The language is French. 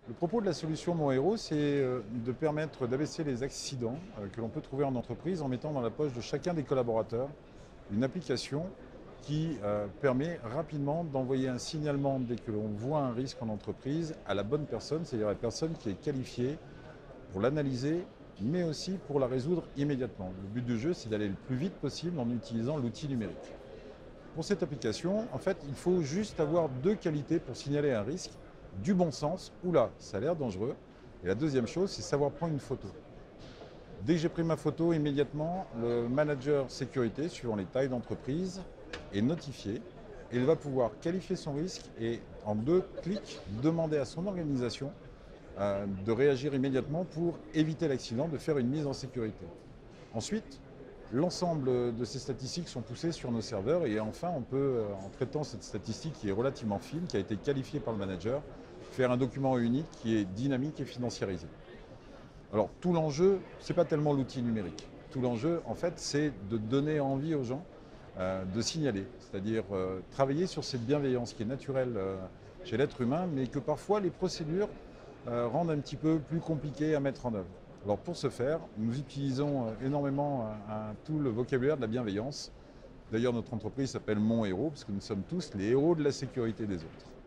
Le propos de la solution Mon Héros, c'est de permettre d'abaisser les accidents que l'on peut trouver en entreprise en mettant dans la poche de chacun des collaborateurs une application qui permet rapidement d'envoyer un signalement dès que l'on voit un risque en entreprise à la bonne personne, c'est-à-dire la personne qui est qualifiée pour l'analyser, mais aussi pour la résoudre immédiatement. Le but du jeu, c'est d'aller le plus vite possible en utilisant l'outil numérique. Pour cette application, en fait, il faut juste avoir deux qualités pour signaler un risque. Du bon sens, oula, ça a l'air dangereux. Et la deuxième chose, c'est savoir prendre une photo. Dès que j'ai pris ma photo, immédiatement, le manager sécurité, suivant les tailles d'entreprise, est notifié. Et il va pouvoir qualifier son risque et en 2 clics, demander à son organisation de réagir immédiatement pour éviter l'accident, de faire une mise en sécurité. Ensuite, l'ensemble de ces statistiques sont poussées sur nos serveurs et enfin on peut, en traitant cette statistique qui est relativement fine, qui a été qualifiée par le manager, faire un document unique qui est dynamique et financiarisé. Alors tout l'enjeu, ce n'est pas tellement l'outil numérique. Tout l'enjeu, en fait, c'est de donner envie aux gens de signaler, c'est-à-dire travailler sur cette bienveillance qui est naturelle chez l'être humain, mais que parfois les procédures rendent un petit peu plus compliquées à mettre en œuvre. Alors pour ce faire, nous utilisons énormément tout le vocabulaire de la bienveillance. D'ailleurs, notre entreprise s'appelle Mon Héros, parce que nous sommes tous les héros de la sécurité des autres.